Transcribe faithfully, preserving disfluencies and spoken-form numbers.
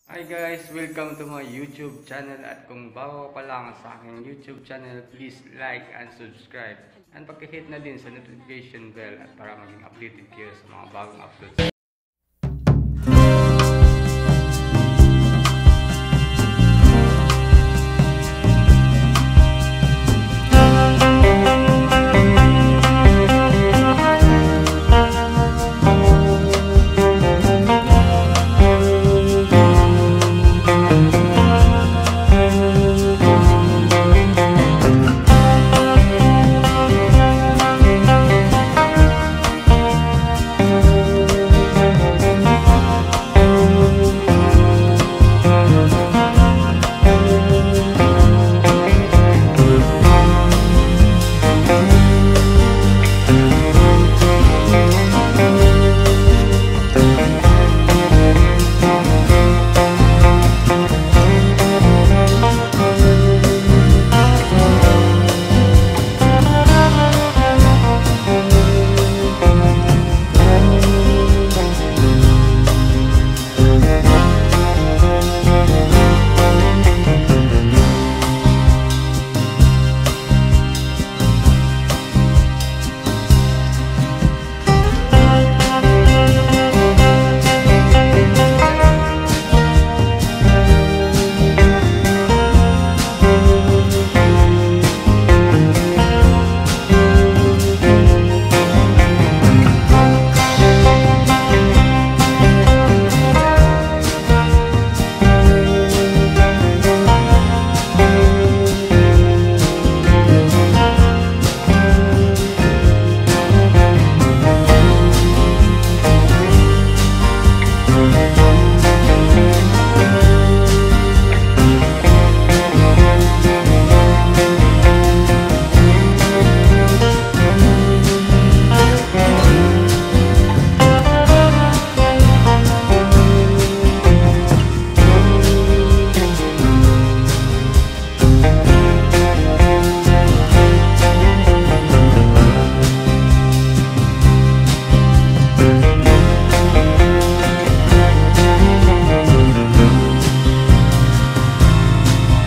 Hi guys! Welcome to my YouTube channel at kung bago pa lang sa aking YouTube channel, please like and subscribe and pag-hit na din sa notification bell at para maging updated kayo sa mga bagong uploads.